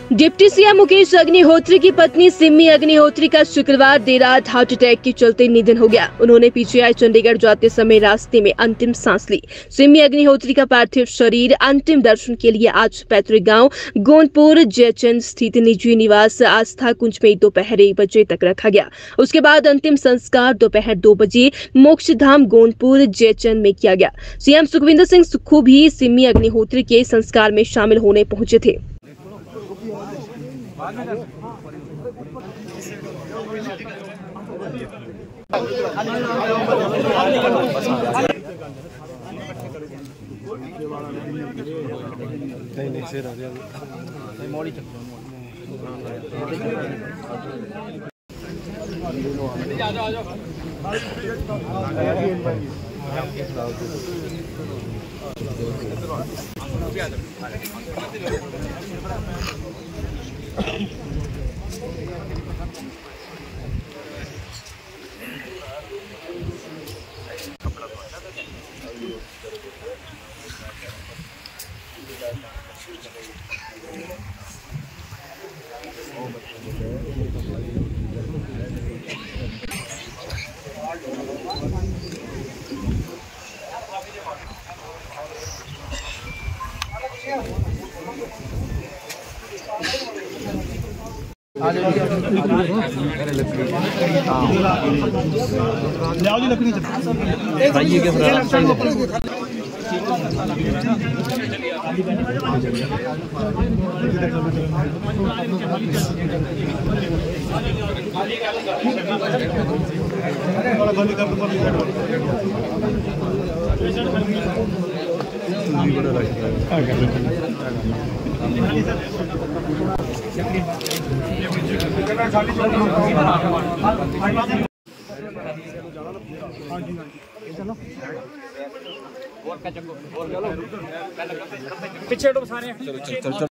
Deputy CM Mukesh Agnihotri की पत्नी सिमी अग्निहोत्री का शुक्रवार देर रात हार्ट अटैक के चलते निधन हो गया। उन्होंने पीजीआई चंडीगढ़ जाते समय रास्ते में अंतिम सांस ली। सिमी अग्निहोत्री का पार्थिव शरीर अंतिम दर्शन के लिए आज पैतृक गांव गोंदपुर जयचंद स्थित निजी निवास आस्था कुंज में दोपहर 1 बजे तक रखा गया। उसके बाद अंतिम संस्कार दोपहर 2 बजे मोक्षधाम गोंदपुर जयचंद में किया गया। सीएम सुखविंदर सिंह सुक्खू भी सिमी अग्निहोत्री के संस्कार में शामिल होने पहुंचे थे। नहीं से मोड़ी पीछे सारे